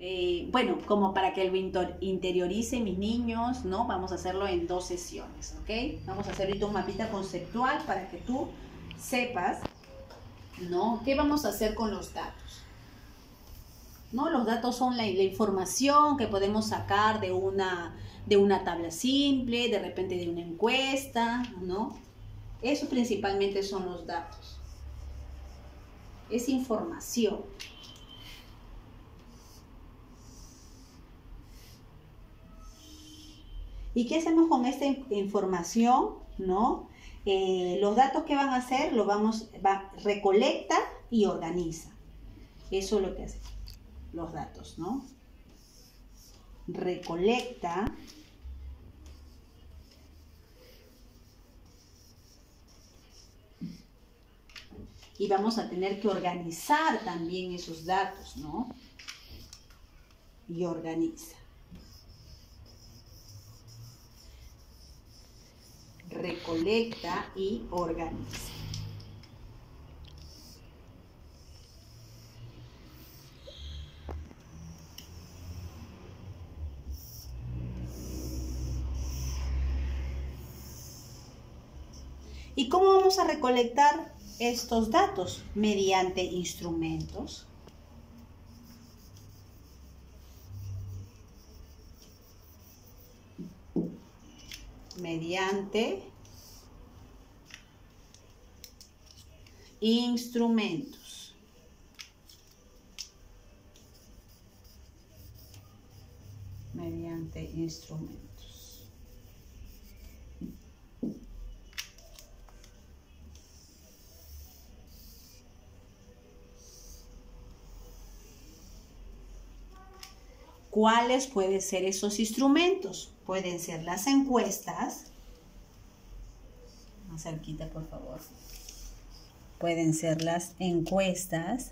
bueno, como para que lo interiorice mis niños, ¿no? Vamos a hacerlo en 2 sesiones, ¿ok? Vamos a hacer ahorita un mapita conceptual para que tú sepas, ¿no? ¿Qué vamos a hacer con los datos? ¿No? Los datos son la información que podemos sacar de una tabla simple, de repente de una encuesta, ¿no? Eso principalmente son los datos. Es información. ¿Y qué hacemos con esta información? ¿No? Los datos que van a hacer, recolecta y organiza. Eso es lo que hace los datos, ¿no? Recolecta y vamos a tener que organizar también esos datos, ¿no? Y organiza. Recolecta y organiza. ¿Y cómo vamos a recolectar estos datos? Mediante instrumentos. Mediante instrumentos. Mediante instrumentos. ¿Cuáles pueden ser esos instrumentos? Pueden ser las encuestas. Más cerquita, por favor. Pueden ser las encuestas.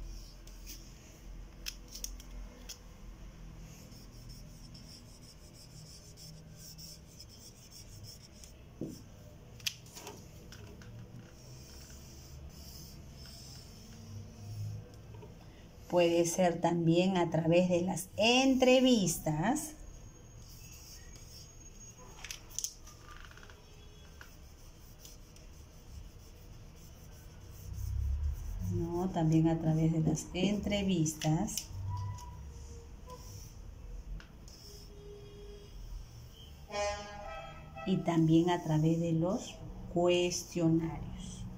Puede ser también a través de las entrevistas. No, también a través de las entrevistas. Y también a través de los cuestionarios.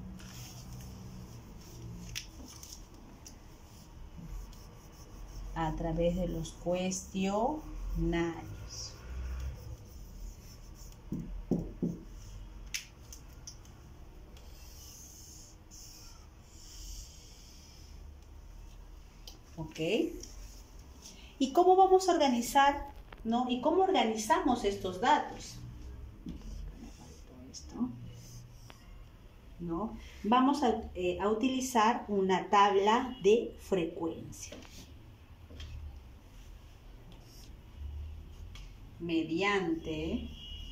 A través de los cuestionarios. ¿Ok? ¿Y cómo vamos a organizar, no? ¿Y cómo organizamos estos datos? ¿No? Vamos a utilizar una tabla de frecuencia. Mediante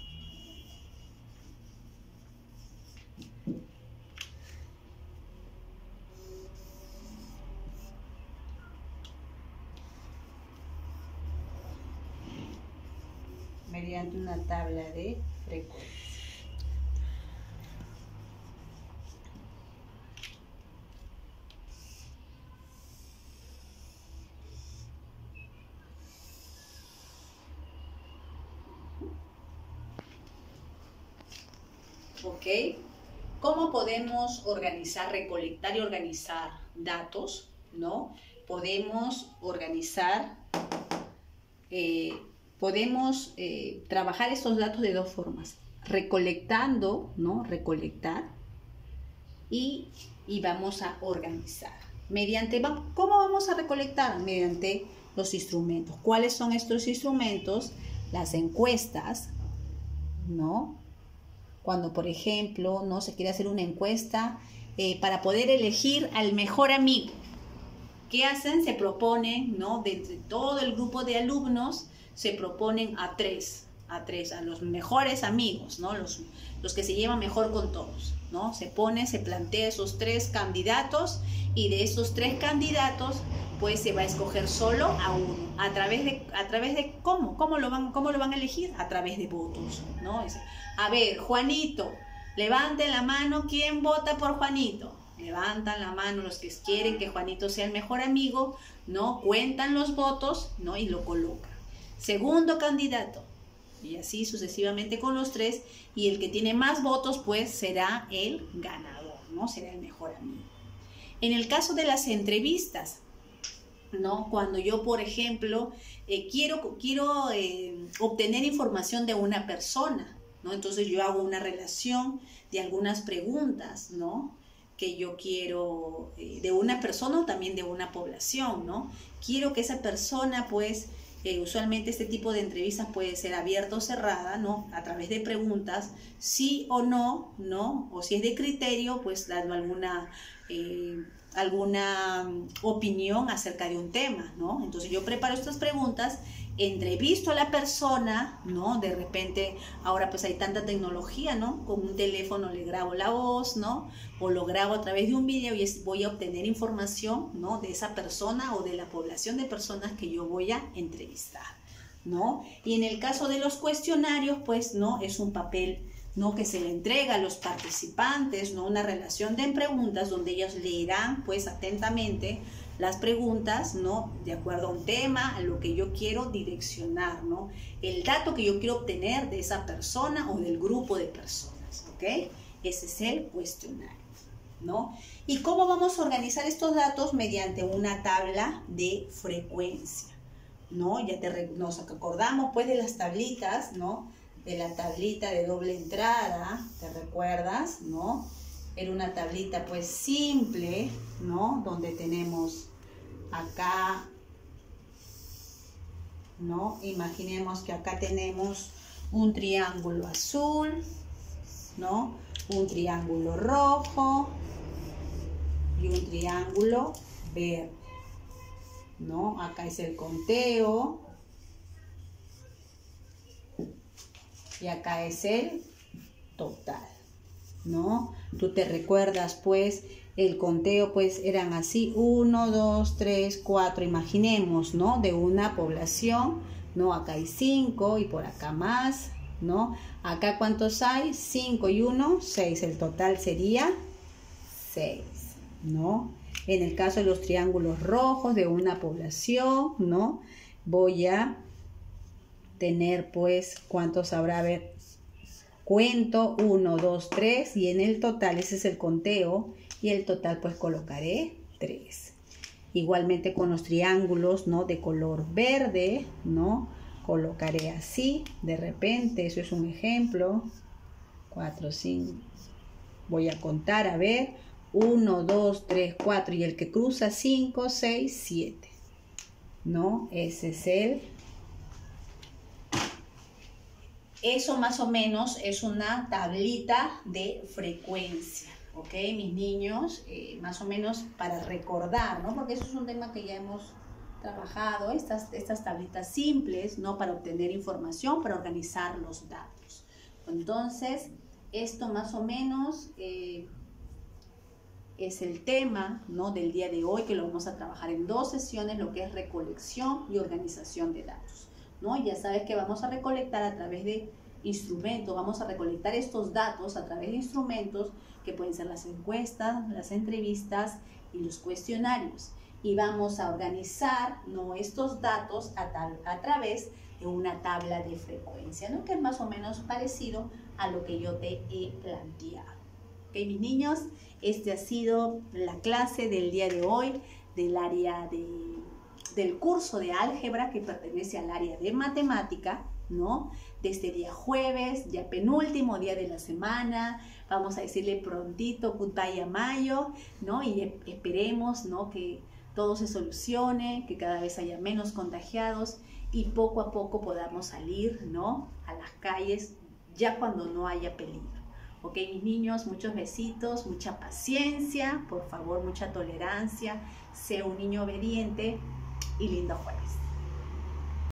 una tabla de frecuencia. ¿Ok? ¿Cómo podemos organizar, recolectar y organizar datos? ¿No? Podemos organizar, trabajar estos datos de 2 formas. Recolectando, ¿no? Recolectar y vamos a organizar. ¿Cómo vamos a recolectar? Mediante los instrumentos. ¿Cuáles son estos instrumentos? Las encuestas, ¿no? Cuando, por ejemplo, no se quiere hacer una encuesta para poder elegir al mejor amigo. ¿Qué hacen? Se proponen, ¿no? De entre todo el grupo de alumnos, se proponen a los mejores amigos, ¿no? Los que se llevan mejor con todos, ¿no? Se plantea esos 3 candidatos Y de esos 3 candidatos, pues se va a escoger solo a uno. ¿A través de cómo lo van a elegir? A través de votos, ¿no? A ver, Juanito, levanten la mano, ¿quién vota por Juanito? Levantan la mano los que quieren que Juanito sea el mejor amigo, ¿no? Cuentan los votos, ¿no? Y lo colocan. Segundo candidato, y así sucesivamente con los 3, y el que tiene más votos, pues será el ganador, ¿no? Será el mejor amigo. En el caso de las entrevistas, ¿no? Cuando yo, por ejemplo, quiero obtener información de una persona, ¿no? Entonces yo hago una relación de algunas preguntas, ¿no? Que yo quiero de una persona o también de una población, ¿no? Quiero que esa persona, pues, usualmente este tipo de entrevistas puede ser abierta o cerrada, ¿no? A través de preguntas, sí o no, ¿no? O si es de criterio, pues dando alguna opinión acerca de un tema, ¿no? Entonces yo preparo estas preguntas, entrevisto a la persona, ¿no? De repente, ahora pues hay tanta tecnología, ¿no? Con un teléfono le grabo la voz, ¿no? O lo grabo a través de un video y voy a obtener información, ¿no? De esa persona o de la población de personas que yo voy a entrevistar, ¿no? Y en el caso de los cuestionarios, pues, ¿no? Es un papel, ¿no? Que se le entrega a los participantes, ¿no? Una relación de preguntas donde ellos leerán, pues, atentamente las preguntas, ¿no? De acuerdo a un tema, a lo que yo quiero direccionar, ¿no? El dato que yo quiero obtener de esa persona o del grupo de personas, ¿ok? Ese es el cuestionario, ¿no? ¿Y cómo vamos a organizar estos datos? Mediante una tabla de frecuencia, ¿no? Nos acordamos, pues, de las tablitas, ¿no? De la tablita de doble entrada, ¿te recuerdas? ¿No? Era una tablita pues simple, ¿no? Donde tenemos acá, ¿no? Imaginemos que acá tenemos un triángulo azul, ¿no? Un triángulo rojo y un triángulo verde, ¿no? Acá es el conteo. Y acá es el total, ¿no? Tú te recuerdas, pues, el conteo, pues, eran así, 1, 2, 3, 4, imaginemos, ¿no? De una población, ¿no? Acá hay 5 y por acá más, ¿no? Acá, ¿cuántos hay? 5 y 1, 6. El total sería 6, ¿no? En el caso de los triángulos rojos de una población, ¿no? Voy a tener, pues, ¿cuántos habrá? A ver, cuento 1, 2, 3 y en el total, ese es el conteo, y el total pues colocaré 3. Igualmente con los triángulos, ¿no? De color verde, ¿no? Colocaré así, de repente, eso es un ejemplo, 4, 5, voy a contar, a ver, 1, 2, 3, 4 y el que cruza 5, 6, 7, ¿no? Ese es Eso más o menos es una tablita de frecuencia, ¿ok? Mis niños, más o menos para recordar, ¿no? Porque eso es un tema que ya hemos trabajado, estas tablitas simples, ¿no? Para obtener información, para organizar los datos. Entonces, esto más o menos es el tema, ¿no? Del día de hoy, que lo vamos a trabajar en 2 sesiones, lo que es recolección y organización de datos, ¿no? Ya sabes que vamos a recolectar a través de instrumentos, vamos a recolectar estos datos a través de instrumentos que pueden ser las encuestas, las entrevistas y los cuestionarios. Y vamos a organizar, ¿no? Estos datos a través de una tabla de frecuencia, ¿no? Que es más o menos parecido a lo que yo te he planteado. ¿Ok, mis niños? Esta ha sido la clase del día de hoy del área del curso de álgebra que pertenece al área de matemática, ¿no? De este día jueves, ya penúltimo día de la semana, vamos a decirle prontito goodbye a mayo, ¿no? Y esperemos, ¿no? Que todo se solucione, que cada vez haya menos contagiados y poco a poco podamos salir, ¿no? A las calles ya cuando no haya peligro. Ok, mis niños, muchos besitos, mucha paciencia, por favor, mucha tolerancia, sea un niño obediente y lindo jueves.